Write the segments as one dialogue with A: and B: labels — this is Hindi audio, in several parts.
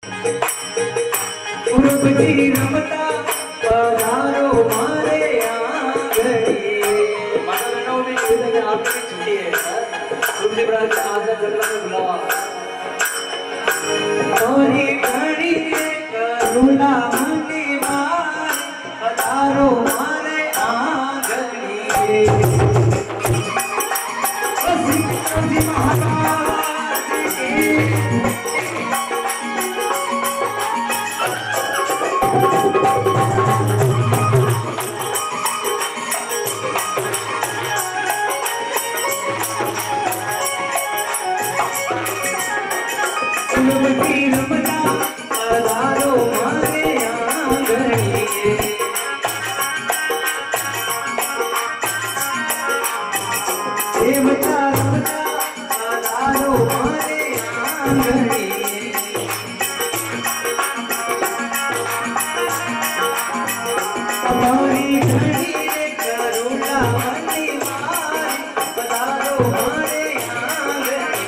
A: गुरुजी रमता पधारो मारे आंगड़ी। माता बहनों में आपकी भी छुट्टी है सर। गुरुजी बड़ा आज जगह में बुलावा और ये घड़ी करुणा मनी मार पधारो मारे आंगड़ी। हसी महाराज की गुरुजी रमता पधारो मारे आंगड़ी। देवता रमता पधारो मारे आंगड़ी। हमारी घड़ी करुणा मनी मार पधारो मारे आंगड़ी।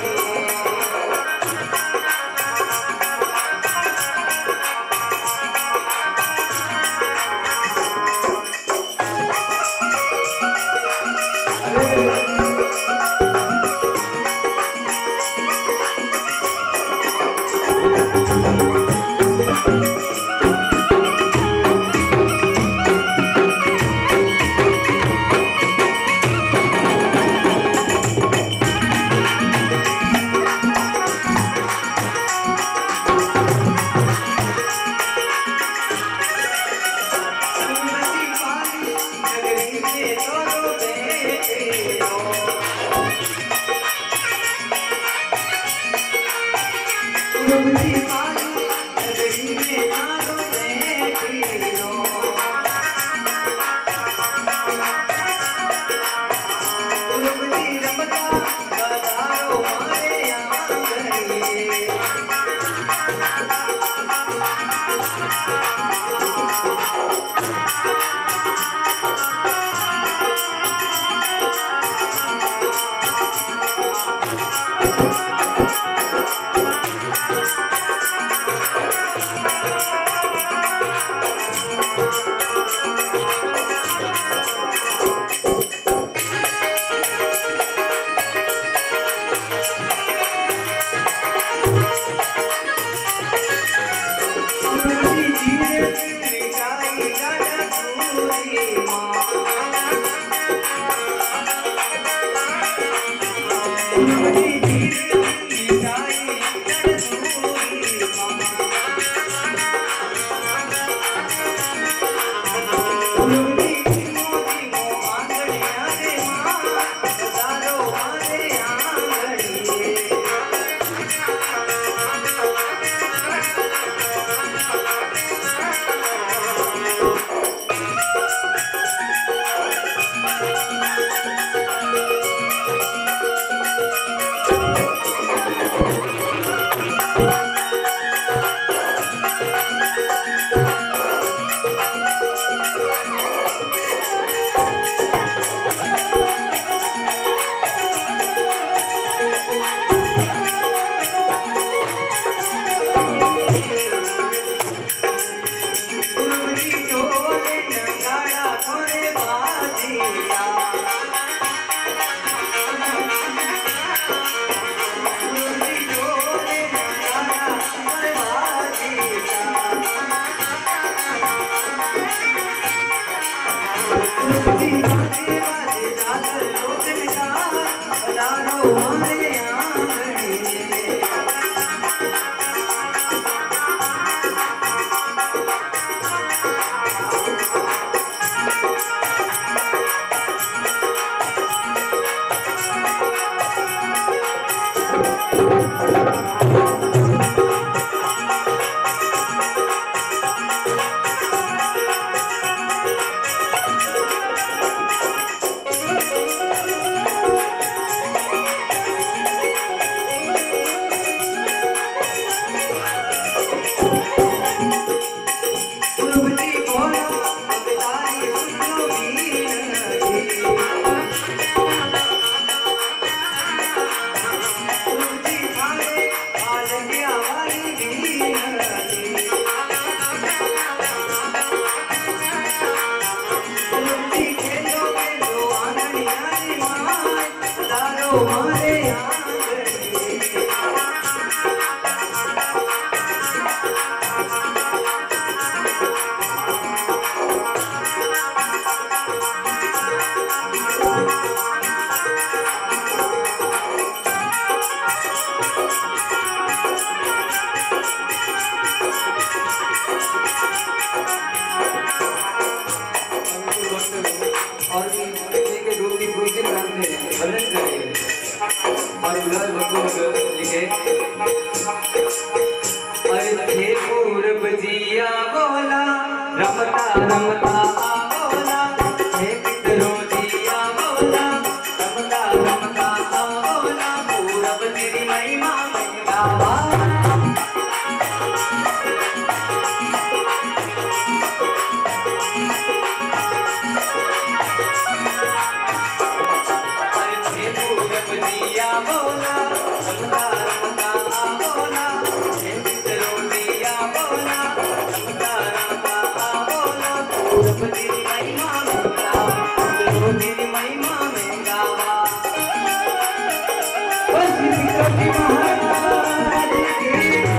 A: हे पूरब जिया बोला रमता रमता बोला हे पितरों जिया बोला रमता रमता बोला पूरब तेरी महिमा में गावा बोला रमता रमता बोला हे पितरों जिया बोला रमता रमता बोला पूरब तेरी महिमा में गावा पितरों तेरी महिमा में गावा बस पितरों की महाराज की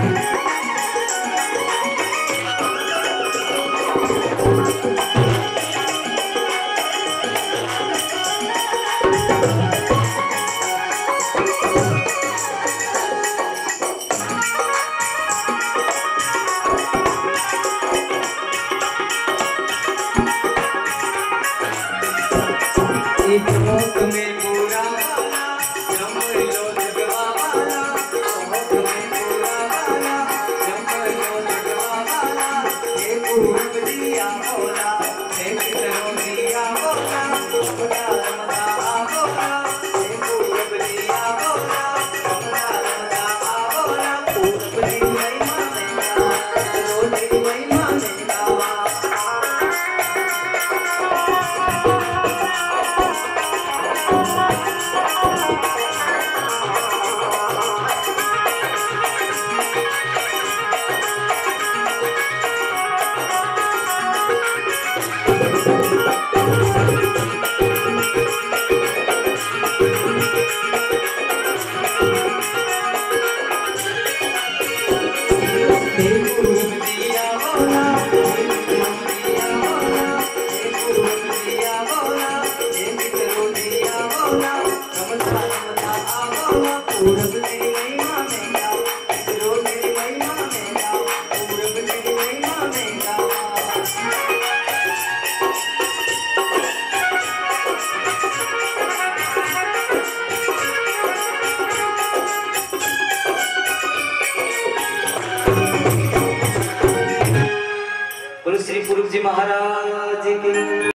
A: मोक में पूरा वाला जम लो जगवा वाला मोक में पूरा वाला जम लो जगवा वाला हे पूरब जिया बोला हे पितरों जिया बोला रमता रमता बोला हे पूरब जिया बोला रमता रमता बोला पूरब तेरी महिमा में गावा पितरों तेरी महिमा में गावा पूरब तेरी महिमा में गावा पितरों तेरी महिमा में गावा पूरब तेरी महिमा में गावा बोलो श्री पूरब जी महाराज की